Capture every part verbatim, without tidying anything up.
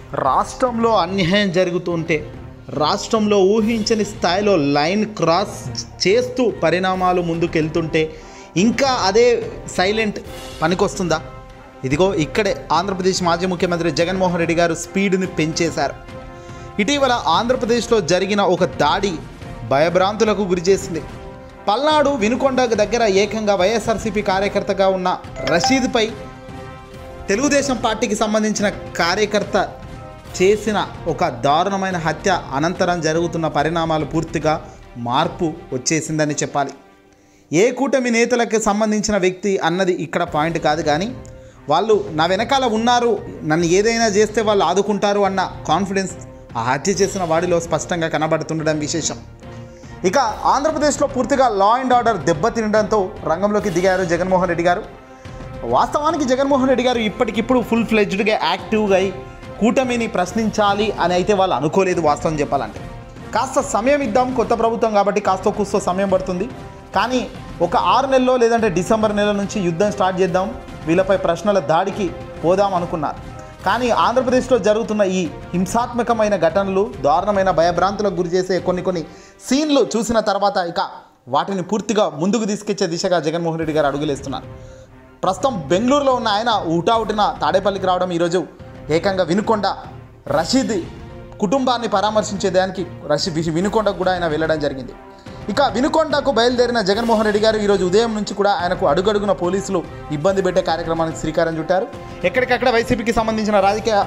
రాష్ట్రంలో అన్యాయం జరుగుతుంటే రాష్ట్రంలో ఊహించని స్థాయిలో లైన్ క్రాస్ చేస్తూ పరిణామాలు ముందుకెళ్తుంటే ఇంకా అదే సైలెంట్ పనికొస్తుందా? ఇదిగో ఇక్కడే ఆంధ్రప్రదేశ్ మాజీ ముఖ్యమంత్రి జగన్మోహన్ రెడ్డి గారు స్పీడ్ని పెంచేశారు. ఇటీవల ఆంధ్రప్రదేశ్లో జరిగిన ఒక దాడి భయభ్రాంతులకు గురిచేసింది. పల్నాడు వినుకొండ దగ్గర ఏకంగా వైఎస్ఆర్సీపీ కార్యకర్తగా ఉన్న రషీద్పై తెలుగుదేశం పార్టీకి సంబంధించిన కార్యకర్త చేసిన ఒక దారుణమైన హత్య అనంతరం జరుగుతున్న పరిణామాలు పూర్తిగా మార్పు వచ్చేసిందని చెప్పాలి. ఏ కూటమి నేతలకు సంబంధించిన వ్యక్తి అన్నది ఇక్కడ పాయింట్ కాదు, కానీ వాళ్ళు నా వెనకాల ఉన్నారు, నన్ను ఏదైనా చేస్తే వాళ్ళు ఆదుకుంటారు అన్న కాన్ఫిడెన్స్ ఆ హత్య చేసిన వాడిలో స్పష్టంగా కనబడుతుండడం విశేషం. ఇక ఆంధ్రప్రదేశ్లో పూర్తిగా లా అండ్ ఆర్డర్ దెబ్బతినడంతో రంగంలోకి దిగారు జగన్మోహన్ రెడ్డి గారు. వాస్తవానికి జగన్మోహన్ రెడ్డి గారు ఇప్పటికిప్పుడు ఫుల్ ఫ్లెడ్జ్డ్గా యాక్టివ్గా అయి కూటమిని ప్రశ్నించాలి అని అయితే వాళ్ళు అనుకోలేదు. వాస్తవం చెప్పాలంటే కాస్త సమయం ఇద్దాం, కొత్త ప్రభుత్వం కాబట్టి కాస్త కూస్తో సమయం పడుతుంది, కానీ ఒక ఆరు నెలలో లేదంటే డిసెంబర్ నెల నుంచి యుద్ధం స్టార్ట్ చేద్దాం, వీళ్ళపై ప్రశ్నల దాడికి పోదాం అనుకున్నారు. కానీ ఆంధ్రప్రదేశ్లో జరుగుతున్న ఈ హింసాత్మకమైన ఘటనలు, దారుణమైన భయభ్రాంతులకు గురి చేసే కొన్ని కొన్ని సీన్లు చూసిన తర్వాత ఇక వాటిని పూర్తిగా ముందుకు తీసుకొచ్చే దిశగా జగన్మోహన్ రెడ్డి గారు అడుగులేస్తున్నారు. ప్రస్తుతం బెంగళూరులో ఉన్న ఆయన ఊటావుటిన తాడేపల్లికి రావడం, ఈరోజు ఏకంగా వినుకొండ రషీద్ కుటుంబాన్ని పరామర్శించేదానికి రషీద్ వినుకొండకు కూడా ఆయన వెళ్ళడం జరిగింది. ఇక వినుకొండకు బయలుదేరిన జగన్మోహన్ రెడ్డి గారు ఈరోజు ఉదయం నుంచి కూడా ఆయనకు అడుగడుగున పోలీసులు ఇబ్బంది పెట్టే కార్యక్రమానికి శ్రీకారం చుట్టారు. ఎక్కడికక్కడ వైసీపీకి సంబంధించిన రాజకీయ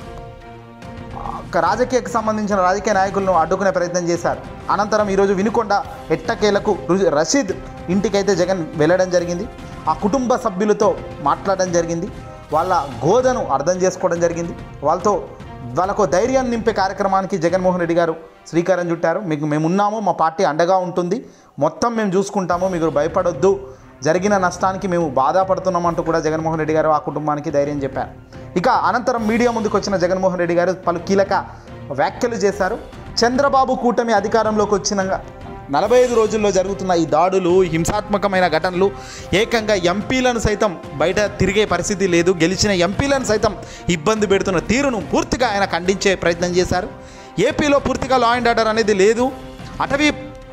రాజకీయకు సంబంధించిన రాజకీయ నాయకులను అడ్డుకునే ప్రయత్నం చేశారు. అనంతరం ఈరోజు వినుకొండ ఎట్టకేలకు రషీద్ ఇంటికైతే జగన్ వెళ్ళడం జరిగింది. ఆ కుటుంబ సభ్యులతో మాట్లాడడం జరిగింది, వాళ్ళ గోదను అర్థం చేసుకోవడం జరిగింది, వాళ్ళతో వాళ్ళకు ధైర్యాన్ని నింపే కార్యక్రమానికి జగన్మోహన్ రెడ్డి గారు శ్రీకారం చుట్టారు. మీకు మేము ఉన్నాము, మా పార్టీ అండగా ఉంటుంది, మొత్తం మేము చూసుకుంటాము, మీకు భయపడొద్దు, జరిగిన నష్టానికి మేము బాధపడుతున్నామంటూ కూడా జగన్మోహన్ రెడ్డి గారు ఆ కుటుంబానికి ధైర్యం చెప్పారు. ఇక అనంతరం మీడియా ముందుకు వచ్చిన జగన్మోహన్ రెడ్డి గారు పలు కీలక వ్యాఖ్యలు చేశారు. చంద్రబాబు కూటమి అధికారంలోకి వచ్చిన నలభై ఐదు రోజుల్లో జరుగుతున్న ఈ దాడులు, హింసాత్మకమైన ఘటనలు ఏకంగా ఎంపీలను సైతం బయట తిరిగే పరిస్థితి లేదు, గెలిచిన ఎంపీలను సైతం ఇబ్బంది పెడుతున్న తీరును పూర్తిగా ఆయన ఖండించే ప్రయత్నం చేశారు. ఏపీలో పూర్తిగా లా అండ్ ఆర్డర్ అనేది లేదు, అటవీ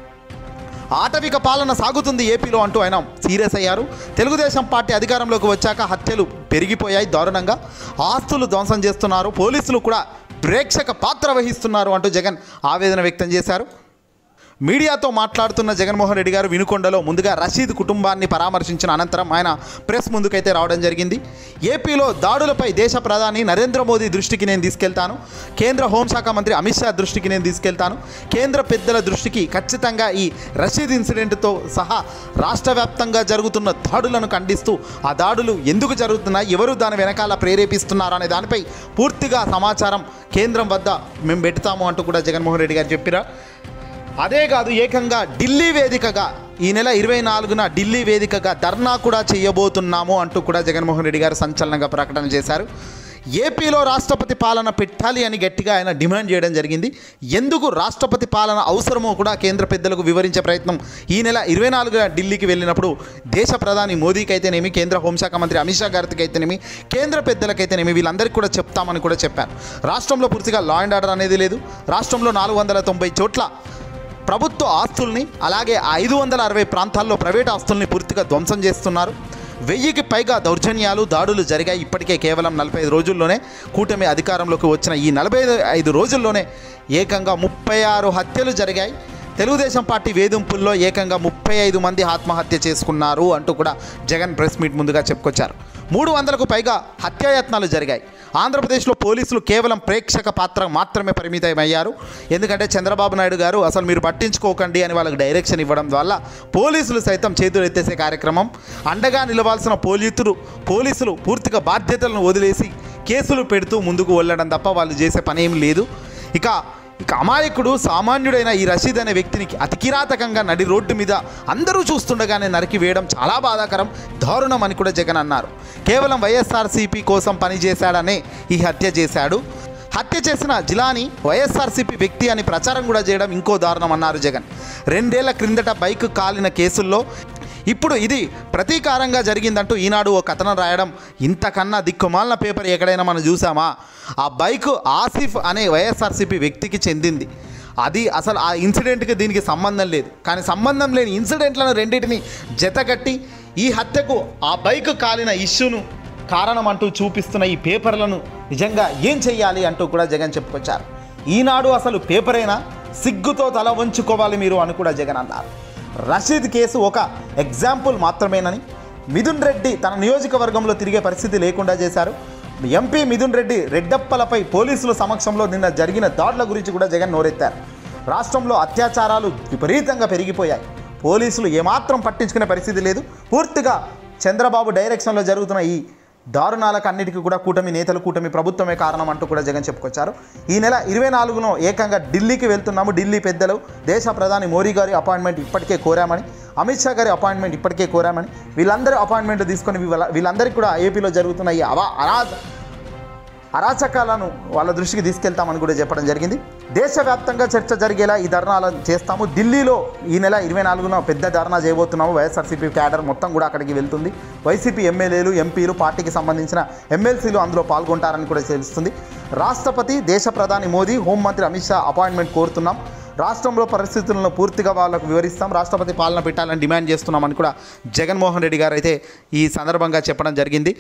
ఆటవిక పాలన సాగుతుంది ఏపీలో అంటూ ఆయన సీరియస్ అయ్యారు. తెలుగుదేశం పార్టీ అధికారంలోకి వచ్చాక హత్యలు పెరిగిపోయాయి దారుణంగా, ఆస్తులు ధ్వంసం చేస్తున్నారు, పోలీసులు కూడా ప్రేక్షక పాత్ర వహిస్తున్నారు అంటూ జగన్ ఆవేదన వ్యక్తం చేశారు. మీడియాతో మాట్లాడుతున్న జగన్మోహన్ రెడ్డి గారు వినుకొండలో ముందుగా రషీద్ కుటుంబాన్ని పరామర్శించిన అనంతరం ఆయన ప్రెస్ ముందుకైతే రావడం జరిగింది. ఏపీలో దాడులపై దేశ ప్రధాని నరేంద్ర మోదీ దృష్టికి నేను తీసుకెళ్తాను, కేంద్ర హోంశాఖ మంత్రి అమిత్ షా దృష్టికి నేను తీసుకెళ్తాను, కేంద్ర పెద్దల దృష్టికి ఖచ్చితంగా ఈ రషీద్ ఇన్సిడెంట్తో సహా రాష్ట్ర వ్యాప్తంగా జరుగుతున్న దాడులను ఖండిస్తూ ఆ దాడులు ఎందుకు జరుగుతున్నాయి, ఎవరు దాని వెనకాల ప్రేరేపిస్తున్నారు అనే దానిపై పూర్తిగా సమాచారం కేంద్రం వద్ద మేము పెడతాము అంటూ కూడా జగన్మోహన్ రెడ్డి గారు చెప్పారు. అదే కాదు, ఏకంగా ఢిల్లీ వేదికగా ఈ నెల ఇరవై నాలుగున ఢిల్లీ వేదికగా ధర్నా కూడా చేయబోతున్నాము అంటూ కూడా జగన్మోహన్ రెడ్డి గారు సంచలనంగా ప్రకటన చేశారు. ఏపీలో రాష్ట్రపతి పాలన పెట్టాలి అని గట్టిగా ఆయన డిమాండ్ చేయడం జరిగింది. ఎందుకు రాష్ట్రపతి పాలన అవసరమో కూడా కేంద్ర పెద్దలకు వివరించే ప్రయత్నం ఈ నెల ఇరవై నాలుగున ఢిల్లీకి వెళ్ళినప్పుడు దేశ ప్రధాని మోదీకి అయితేనేమి, కేంద్ర హోంశాఖ మంత్రి అమిత్ షా గారికి అయితేనేమి, కేంద్ర పెద్దలకైతేనేమి వీళ్ళందరికీ కూడా చెప్తామని కూడా చెప్పారు. రాష్ట్రంలో పూర్తిగా లా అండ్ ఆర్డర్ అనేది లేదు. రాష్ట్రంలో నాలుగు వందల తొంభై చోట్ల ప్రభుత్వ ఆస్తుల్ని, అలాగే ఐదు వందల అరవై ప్రాంతాల్లో ప్రైవేట్ ఆస్తుల్ని పూర్తిగా ధ్వంసం చేస్తున్నారు. వెయ్యికి పైగా దౌర్జన్యాలు, దాడులు జరిగాయి. ఇప్పటికే కేవలం నలభై ఐదు రోజుల్లోనే కూటమి అధికారంలోకి వచ్చిన ఈ నలభై ఐదు రోజుల్లోనే ఏకంగా ముప్పై ఆరు హత్యలు జరిగాయి. తెలుగుదేశం పార్టీ వేధింపుల్లో ఏకంగా ముప్పై ఐదు మంది ఆత్మహత్య చేసుకున్నారు అంటూ కూడా జగన్ ప్రెస్ మీట్ ముందుగా చెప్పుకొచ్చారు. మూడు వందలకు పైగా హత్యాయత్నాలు జరిగాయి. ఆంధ్రప్రదేశ్లో పోలీసులు కేవలం ప్రేక్షక పాత్ర మాత్రమే పరిమితమయ్యారు. ఎందుకంటే చంద్రబాబు నాయుడు గారు అసలు మీరు పట్టించుకోకండి అని వాళ్ళకి డైరెక్షన్ ఇవ్వడం వల్ల పోలీసులు సైతం చేతులు ఎత్తేసే కార్యక్రమం, అండగా నిలవాల్సిన పోలీసులు పోలీసులు పూర్తిగా బాధ్యతలను వదిలేసి కేసులు పెడుతూ ముందుకు వెళ్ళడం తప్ప వాళ్ళు చేసే పని ఏం లేదు. ఇక ఇక అమాయకుడు సామాన్యుడైన ఈ రషీద్ అనే వ్యక్తిని అతి కిరాతకంగా నడి రోడ్డు మీద అందరూ చూస్తుండగానే నరికి వేయడం చాలా బాధాకరం, దారుణం అని కూడా జగన్ అన్నారు. కేవలం వైఎస్ఆర్సీపీ కోసం పనిచేశాడనే ఈ హత్య చేశాడు. హత్య చేసిన జిలాని వైఎస్ఆర్సీపీ వ్యక్తి అని ప్రచారం కూడా చేయడం ఇంకో దారుణం అన్నారు జగన్. రెండేళ్ల క్రిందట బైక్ కాలిన కేసుల్లో ఇప్పుడు ఇది ప్రతీకారంగా జరిగిందంటూ ఈనాడు ఓ కథనం రాయడం ఇంతకన్నా దిక్కుమాలిన పేపర్ ఎక్కడైనా మనం చూసామా? ఆ బైక్ ఆసిఫ్ అనే వైఎస్ఆర్సీపీ వ్యక్తికి చెందింది. అది అసలు ఆ ఇన్సిడెంట్కి దీనికి సంబంధం లేదు. కానీ సంబంధం లేని ఇన్సిడెంట్లను రెండింటిని జతకట్టి ఈ హత్యకు ఆ బైక్ కాలిన ఇష్యూను కారణం అంటూ చూపిస్తున్న ఈ పేపర్లను నిజంగా ఏం చెయ్యాలి అంటూ కూడా జగన్ చెప్పుకొచ్చారు. ఈనాడు అసలు పేపరైనా, సిగ్గుతో తల వంచుకోవాలి మీరు అని కూడా జగన్ అన్నారు. రషీద్ కేసు ఒక ఎగ్జాంపుల్ మాత్రమేనని, మిథున్ రెడ్డి తన నియోజకవర్గంలో తిరిగే పరిస్థితి లేకుండా చేశారు. ఎంపీ మిథున్ రెడ్డి రెడ్డప్పలపై పోలీసుల సమక్షంలో నిన్న జరిగిన దాడుల గురించి కూడా జగన్ నోరెత్తారు. రాష్ట్రంలో అత్యాచారాలు విపరీతంగా పెరిగిపోయాయి. పోలీసులు ఏమాత్రం పట్టించుకునే పరిస్థితి లేదు. పూర్తిగా చంద్రబాబు డైరెక్షన్లో జరుగుతున్న ఈ దారుణాలకు అన్నిటికీ కూడా కూటమి నేతలు, కూటమి ప్రభుత్వమే కారణం అంటూ కూడా జగన్ చెప్పుకొచ్చారు. ఈ నెల ఇరవై నాలుగునో ఏకంగా ఢిల్లీకి వెళ్తున్నాము. ఢిల్లీ పెద్దలు దేశ ప్రధాని మోడీ గారి అపాయింట్మెంట్ ఇప్పటికే కోరామని, అమిత్ షా గారి అపాయింట్మెంట్ ఇప్పటికే కోరామని, వీళ్ళందరూ అపాయింట్మెంట్ తీసుకొని వీళ్ళందరికీ కూడా ఏపీలో జరుగుతున్న ఈ అవా అరాజ అరాచకాలను వాళ్ళ దృష్టికి తీసుకెళ్తామని కూడా చెప్పడం జరిగింది. దేశవ్యాప్తంగా చర్చ జరిగేలా ఈ ధర్నాలను చేస్తాము. ఢిల్లీలో ఈ నెల ఇరవై నాలుగున పెద్ద ధర్నా చేయబోతున్నాము. వైఎస్ఆర్సీపీ క్యాడర్ మొత్తం కూడా అక్కడికి వెళ్తుంది. వైసీపీ ఎమ్మెల్యేలు, ఎంపీలు, పార్టీకి సంబంధించిన ఎమ్మెల్సీలు అందులో పాల్గొంటారని కూడా తెలుస్తుంది. రాష్ట్రపతి, దేశ ప్రధాని మోదీ, హోంమంత్రి అమిత్ షా అపాయింట్మెంట్ కోరుతున్నాం. రాష్ట్రంలో పరిస్థితులను పూర్తిగా వాళ్ళకు వివరిస్తాం. రాష్ట్రపతి పాలన పెట్టాలని డిమాండ్ చేస్తున్నామని కూడా జగన్మోహన్ రెడ్డి గారు అయితే ఈ సందర్భంగా చెప్పడం జరిగింది.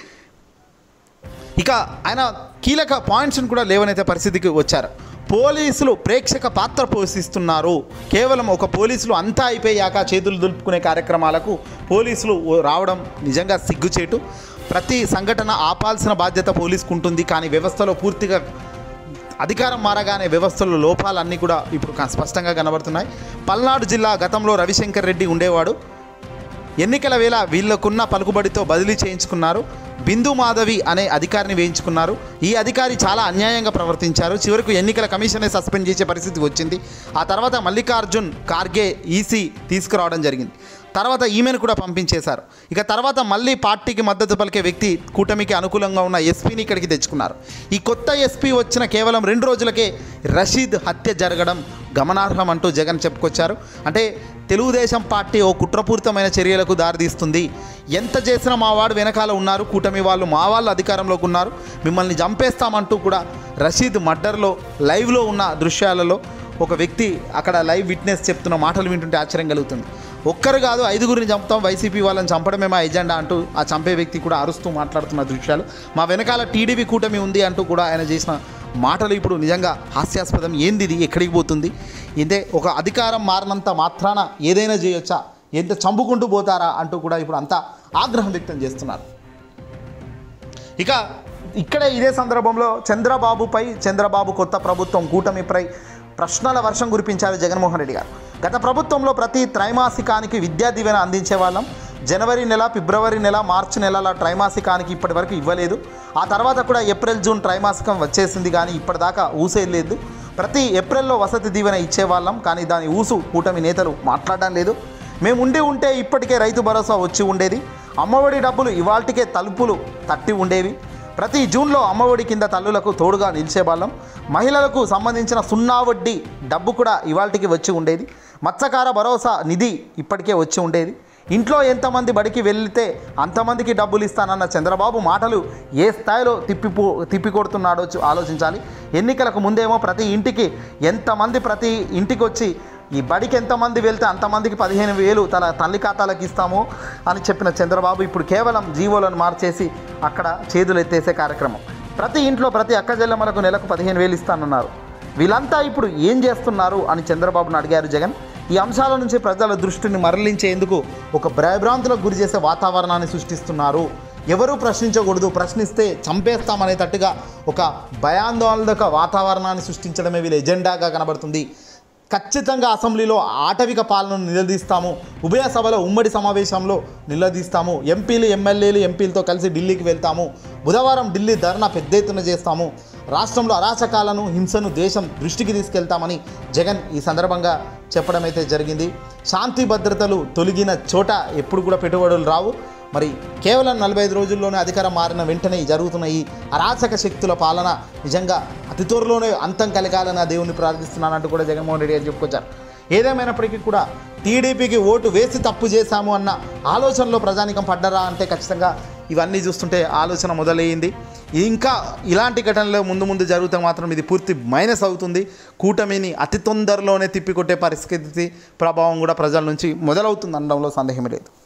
ఇక ఆయన కీలక పాయింట్స్ని కూడా లేవనైతే పరిస్థితికి వచ్చారు. పోలీసులు ప్రేక్షక పాత్ర పోషిస్తున్నారు. కేవలం ఒక పోలీసులు అంతా అయిపోయాక చేతులు దులుపుకునే కార్యక్రమాలకు పోలీసులు రావడం నిజంగా సిగ్గుచేటు. ప్రతి సంఘటన ఆపాల్సిన బాధ్యత పోలీసుకు ఉంటుంది. కానీ వ్యవస్థలో పూర్తిగా అధికారం మారగానే వ్యవస్థలో లోపాలన్నీ కూడా ఇప్పుడు స్పష్టంగా కనబడుతున్నాయి. పల్నాడు జిల్లా గతంలో రవిశంకర్ రెడ్డి ఉండేవాడు. ఎన్నికల వేళ వీళ్ళకున్న పలుకుబడితో బదిలీ చేయించుకున్నారు. బిందు మాధవి అనే అధికారిని వేయించుకున్నారు. ఈ అధికారి చాలా అన్యాయంగా ప్రవర్తించారు. చివరకు ఎన్నికల కమిషనే సస్పెండ్ చేసే పరిస్థితి వచ్చింది. ఆ తర్వాత మల్లికార్జున్ ఖార్గే ఈసీ తీసుకురావడం జరిగింది. తర్వాత ఈమెను కూడా పంపించేశారు. ఇక తర్వాత మళ్ళీ పార్టీకి మద్దతు పలికే వ్యక్తి, కూటమికి అనుకూలంగా ఉన్న ఎస్పీని ఇక్కడికి తెచ్చుకున్నారు. ఈ కొత్త ఎస్పీ వచ్చిన కేవలం రెండు రోజులకే రషీద్ హత్య జరగడం గమనార్హం అంటూ జగన్ చెప్పుకొచ్చారు. అంటే తెలుగుదేశం పార్టీ ఓ కుట్రపూరితమైన చర్యలకు దారితీస్తుంది. ఎంత చేసినా మా వాడు వెనకాల ఉన్నారు, కూటమి వాళ్ళు మా వాళ్ళు అధికారంలోకి ఉన్నారు, మిమ్మల్ని చంపేస్తామంటూ కూడా రషీద్ మర్డర్లో లైవ్లో ఉన్న దృశ్యాలలో ఒక వ్యక్తి అక్కడ లైవ్ విట్నెస్ చెప్తున్న మాటలు వింటుంటే ఆశ్చర్యం కలుగుతుంది. ఒక్కరు కాదు ఐదుగురిని చంపుతాం, వైసీపీ వాళ్ళని చంపడమే మా ఎజెండా అంటూ ఆ చంపే వ్యక్తి కూడా అరుస్తూ మాట్లాడుతున్న దృశ్యాలు, మా వెనకాల టీడీపీ కూటమి ఉంది అంటూ కూడా ఆయన చేసిన మాటలు ఇప్పుడు నిజంగా హాస్యాస్పదం. ఏంది ఇది, ఎక్కడికి పోతుంది? ఇదే ఒక అధికారం మారినంత మాత్రాన ఏదైనా చేయొచ్చా, ఎంత చంపుకుంటూ పోతారా అంటూ కూడా ఇప్పుడు అంతా ఆగ్రహం వ్యక్తం చేస్తున్నారు. ఇక ఇక్కడే ఇదే సందర్భంలో చంద్రబాబుపై, చంద్రబాబు కొత్త ప్రభుత్వం కూటమిపై ప్రశ్నల వర్షం కురిపించారు జగన్మోహన్ రెడ్డి గారు. గత ప్రభుత్వంలో ప్రతి త్రైమాసికానికి విద్యా దీవెన అందించే వాళ్ళం. జనవరి నెల, ఫిబ్రవరి నెల, మార్చి నెలల త్రైమాసికానికి ఇప్పటి వరకు ఇవ్వలేదు. ఆ తర్వాత కూడా ఏప్రిల్, జూన్ త్రైమాసికం వచ్చేసింది, కానీ ఇప్పటిదాకా ఊసేయలేదు. ప్రతి ఏప్రిల్లో వసతి దీవెన ఇచ్చేవాళ్ళం, కానీ దాని ఊసు కూటమి నేతలు మాట్లాడడం లేదు. మేము ఉండి ఉంటే ఇప్పటికే రైతు భరోసా వచ్చి ఉండేది. అమ్మఒడి డబ్బులు ఇవాల్టికే తలుపులు తట్టి ఉండేవి. ప్రతి జూన్లో అమ్మఒడి కింద తల్లులకు తోడుగా నిలిచేవాళ్ళం. మహిళలకు సంబంధించిన సున్నా వడ్డీ డబ్బు కూడా ఇవాల్టికి వచ్చి ఉండేది. మత్స్యకార భరోసా నిధి ఇప్పటికే వచ్చి ఉండేది. ఇంట్లో ఎంతమంది బడికి వెళ్తే అంతమందికి డబ్బులు ఇస్తానన్న చంద్రబాబు మాటలు ఏ స్థాయిలో తిప్పిపో తిప్పికొడుతున్నాడో ఆలోచించాలి. ఎన్నికలకు ముందేమో ప్రతి ఇంటికి ఎంతమంది ప్రతి ఇంటికి వచ్చి ఈ బడికి ఎంతమంది వెళ్తే అంతమందికి పదిహేను వేలు తన తల్లి ఖాతాలకు ఇస్తాము అని చెప్పిన చంద్రబాబు ఇప్పుడు కేవలం జీవోలను మార్చేసి అక్కడ చేతులు ఎత్తేసే కార్యక్రమం. ప్రతి ఇంట్లో ప్రతి అక్కజెల్లెమ్మలకు నెలకు పదిహేను వేలు ఇస్తానన్నారు. వీళ్ళంతా ఇప్పుడు ఏం చేస్తున్నారు అని చంద్రబాబును అడిగారు జగన్. ఈ అంశాల నుంచి ప్రజల దృష్టిని మరలించేందుకు ఒక భయభ్రాంతులకు గురి చేసే వాతావరణాన్ని సృష్టిస్తున్నారు. ఎవరూ ప్రశ్నించకూడదు, ప్రశ్నిస్తే చంపేస్తామనేటట్టుగా ఒక భయాందోళనక వాతావరణాన్ని సృష్టించడమే వీళ్ళ ఎజెండాగా కనబడుతుంది. ఖచ్చితంగా అసెంబ్లీలో ఆటవిక పాలనను నిలదీస్తాము, ఉభయ సభలో ఉమ్మడి సమావేశంలో నిలదీస్తాము, ఎంపీలు ఎమ్మెల్యేలు ఎంపీలతో కలిసి ఢిల్లీకి వెళ్తాము, బుధవారం ఢిల్లీ ధర్నా పెద్ద ఎత్తున చేస్తాము, రాష్ట్రంలో అరాచకాలను, హింసను దేశం దృష్టికి తీసుకెళ్తామని జగన్ ఈ సందర్భంగా చెప్పడం అయితే జరిగింది. శాంతి భద్రతలు తొలగిన చోట ఎప్పుడు కూడా పెట్టుబడులు రావు. మరి కేవలం నలభై ఐదు రోజుల్లోనే అధికారం మారిన వెంటనే జరుగుతున్న ఈ అరాచక శక్తుల పాలన నిజంగా అతి త్వరలోనే అంతం కలగాలని ఆ దేవుని ప్రార్థిస్తున్నానంటూ కూడా జగన్మోహన్ రెడ్డి గారు చెప్పుకొచ్చారు. ఏదేమైనప్పటికీ కూడా టీడీపీకి ఓటు వేసి తప్పు చేశాము అన్న ఆలోచనలో ప్రజానికం పడ్డరా అంటే ఖచ్చితంగా ఇవన్నీ చూస్తుంటే ఆలోచన మొదలయ్యింది. ఇంకా ఇలాంటి ఘటనలు ముందు ముందు జరిగితే మాత్రం ఇది పూర్తి మైనస్ అవుతుంది. కూటమిని అతి తొందరలోనే తిప్పికొట్టే పరిస్థితి ప్రభావం కూడా ప్రజల నుంచి మొదలవుతుంది అనడంలో సందేహమే లేదు.